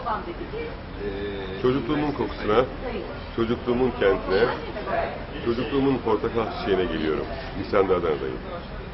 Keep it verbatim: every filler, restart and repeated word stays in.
Ee, Çocukluğumun kokusuna, çocukluğumun kentine, çocukluğumun portakal çiçeğine geliyorum. Nisan'da Adana'dayım.